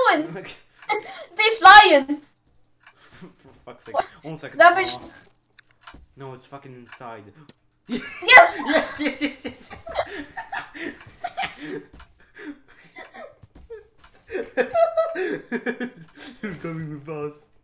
doing? They flying. For fuck's sake. 1 second. That bitch. No, it's fucking inside. Yes. Yes. You're coming with us.